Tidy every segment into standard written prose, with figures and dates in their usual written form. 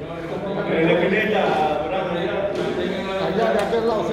Allá de aquel lado.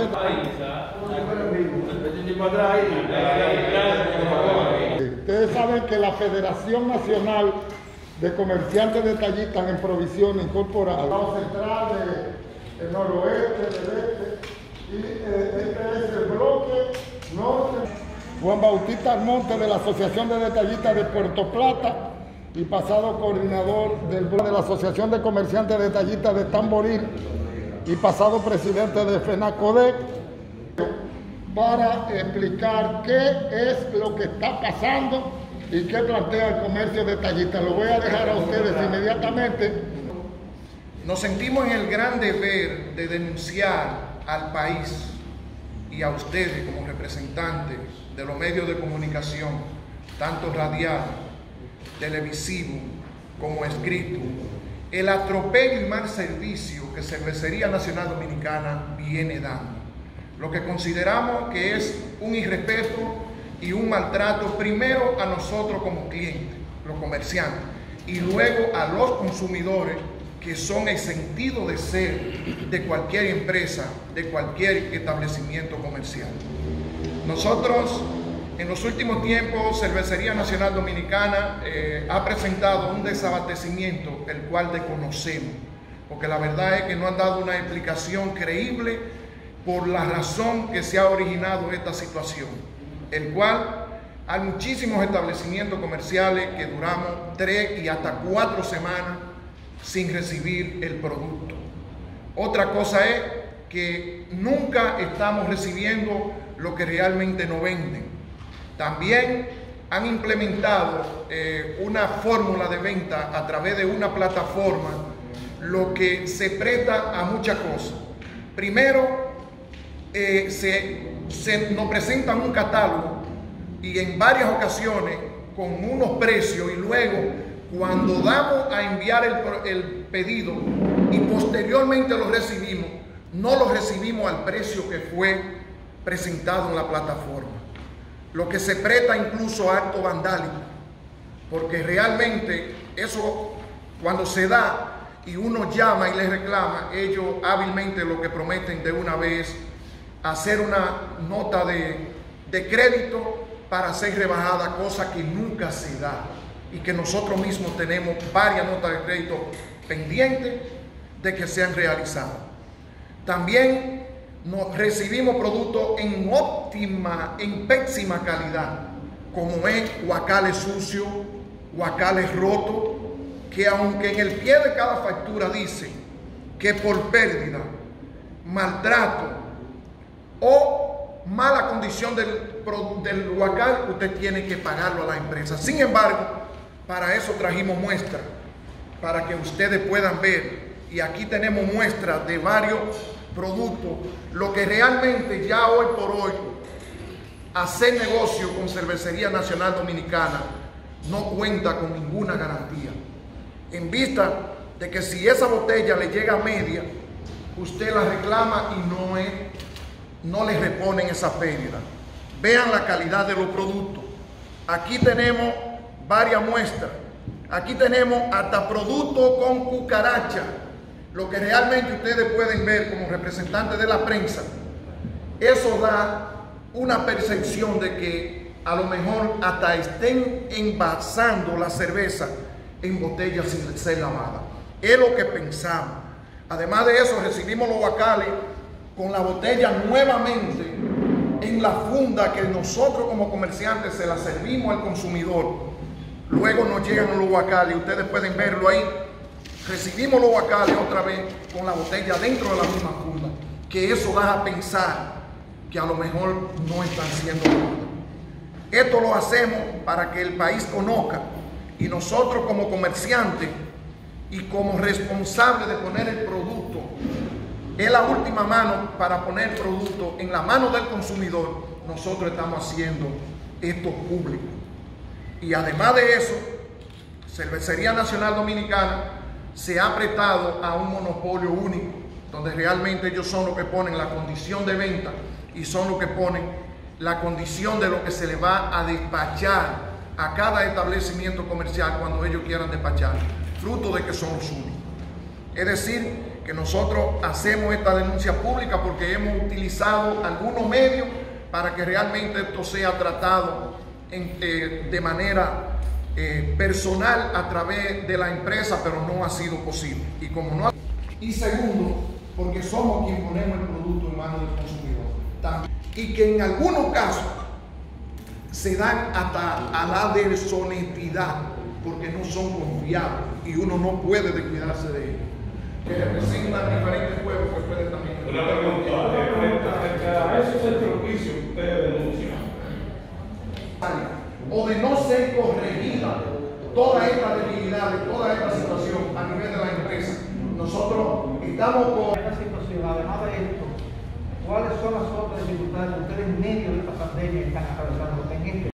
Ustedes saben que la Federación Nacional de Comerciantes Detallistas en Provisión Incorporada, el lado central, el noroeste, del este, y este es el bloque norte. Juan Bautista Almonte, de la Asociación de Detallistas de Puerto Plata y pasado coordinador de la Asociación de Comerciantes Detallistas de Tamboril y pasado presidente de FENACODEC, para explicar qué es lo que está pasando y qué plantea el comercio detallista. Lo voy a dejar a ustedes inmediatamente. Nos sentimos en el gran deber de denunciar al país y a ustedes como representantes de los medios de comunicación, tanto radial, televisivo como escrito, el atropello y mal servicio que Cervecería Nacional Dominicana viene dando. Lo que consideramos que es un irrespeto y un maltrato, primero a nosotros como clientes, los comerciantes, y luego a los consumidores, que son el sentido de ser de cualquier empresa, de cualquier establecimiento comercial. Nosotros, en los últimos tiempos, Cervecería Nacional Dominicana ha presentado un desabastecimiento, el cual desconocemos, porque la verdad es que no han dado una explicación creíble por la razón que se ha originado esta situación, el cual hay muchísimos establecimientos comerciales que duramos 3 y hasta 4 semanas sin recibir el producto. Otra cosa es que nunca estamos recibiendo lo que realmente nos venden. También han implementado una fórmula de venta a través de una plataforma, lo que se presta a muchas cosas. Primero, nos presentan un catálogo y en varias ocasiones con unos precios, y luego cuando damos a enviar el pedido y posteriormente lo recibimos, no lo recibimos al precio que fue presentado en la plataforma, lo que se presta incluso a acto vandálico, porque realmente eso, cuando se da y uno llama y les reclama, ellos hábilmente lo que prometen de una vez hacer una nota de crédito para ser rebajada, cosa que nunca se da y que nosotros mismos tenemos varias notas de crédito pendientes de que sean realizadas. También recibimos productos en pésima calidad, como es guacales sucios, guacales rotos, que aunque en el pie de cada factura dice que por pérdida, maltrato o mala condición del guacal, usted tiene que pagarlo a la empresa. Sin embargo, para eso trajimos muestras, para que ustedes puedan ver, y aquí tenemos muestras de varios productos, lo que realmente ya hoy por hoy hacer negocio con Cervecería Nacional Dominicana no cuenta con ninguna garantía, en vista de que si esa botella le llega a media, usted la reclama y no le reponen esa pérdida. Vean la calidad de los productos. Aquí tenemos varias muestras. Aquí tenemos hasta productos con cucaracha, lo que realmente ustedes pueden ver como representantes de la prensa. Eso da una percepción de que a lo mejor hasta estén envasando la cerveza en botellas sin ser lavada. Es lo que pensamos. Además de eso, recibimos los guacales con la botella nuevamente en la funda que nosotros como comerciantes se la servimos al consumidor. Luego nos llegan los guacales, ustedes pueden verlo ahí. Recibimos los guacales otra vez con la botella dentro de la misma funda, que eso da a pensar que a lo mejor no están siendo lavadas. Esto lo hacemos para que el país conozca, y nosotros como comerciantes y como responsables de poner el producto, es la última mano para poner el producto en la mano del consumidor. Nosotros estamos haciendo esto público. Y además de eso, Cervecería Nacional Dominicana se ha prestado a un monopolio único, donde realmente ellos son los que ponen la condición de venta y son los que ponen la condición de lo que se le va a despachar a cada establecimiento comercial cuando ellos quieran despachar, fruto de que son los únicos. Es decir, que nosotros hacemos esta denuncia pública porque hemos utilizado algunos medios para que realmente esto sea tratado de manera personal a través de la empresa, pero no ha sido posible. Y segundo, porque somos quien ponemos el producto en manos del consumidor. También. Y que en algunos casos se dan hasta a la deshonestidad porque no son confiables y uno no puede descuidarse de ellos. Que representan diferentes pueblos que pueden también. Una pregunta, a esos servicios que ustedes denuncian. O de no ser corregida toda esta debilidad, toda esta situación a nivel de la empresa. Nosotros estamos con esta situación, además de esto, ¿cuáles son las otras dificultades que ustedes en medio de esta pandemia están atravesando en este?